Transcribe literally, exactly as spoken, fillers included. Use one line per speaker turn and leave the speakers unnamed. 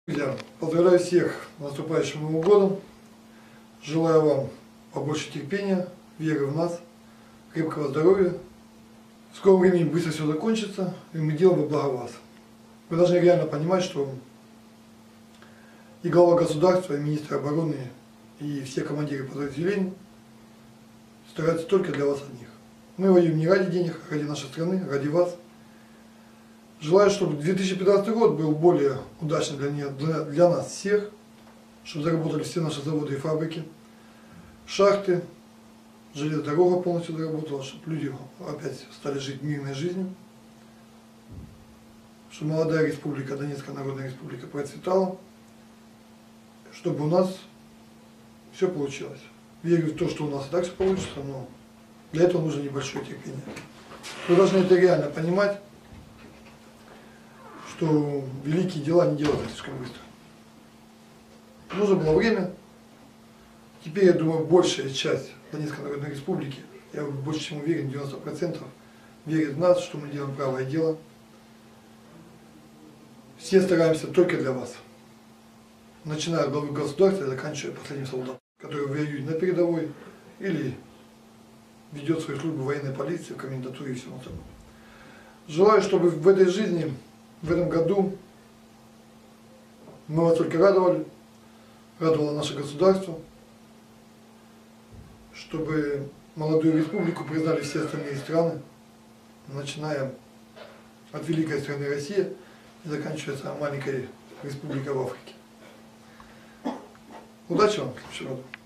Друзья, поздравляю всех с наступающим Новым годом. Желаю вам побольше терпения, веры в нас, крепкого здоровья. В скором времени быстро все закончится, и мы делаем во благо вас. Вы должны реально понимать, что и глава государства, и министр обороны, и все командиры подразделений стараются только для вас одних. Мы воюем не ради денег, а ради нашей страны, ради вас. Желаю, чтобы две тысячи пятнадцатый год был более удачным для, нее, для, для нас всех, чтобы заработали все наши заводы и фабрики, шахты, железная дорога полностью заработала, чтобы люди опять стали жить мирной жизнью, чтобы молодая республика, Донецкая Народная Республика процветала, чтобы у нас все получилось. Верю в то, что у нас и так все получится, но для этого нужно небольшое терпение. Вы должны это реально понимать, что великие дела не делаются слишком быстро. Нужно было время. Теперь, я думаю, большая часть Донецкой Народной Республики, я больше чем уверен, девяносто процентов, верит в нас, что мы делаем правое дело. Все стараемся только для вас. Начиная от главы государства и заканчивая последним солдатом, который воюет на передовой или ведет свою службу в военной полиции, в комендатуре и всем остальном. Желаю, чтобы в этой жизни, в этом году мы вас только радовали, радовало наше государство, чтобы молодую республику признали все остальные страны, начиная от великой страны Россия и заканчивая маленькой республикой в Африке. Удачи вам в следующем году.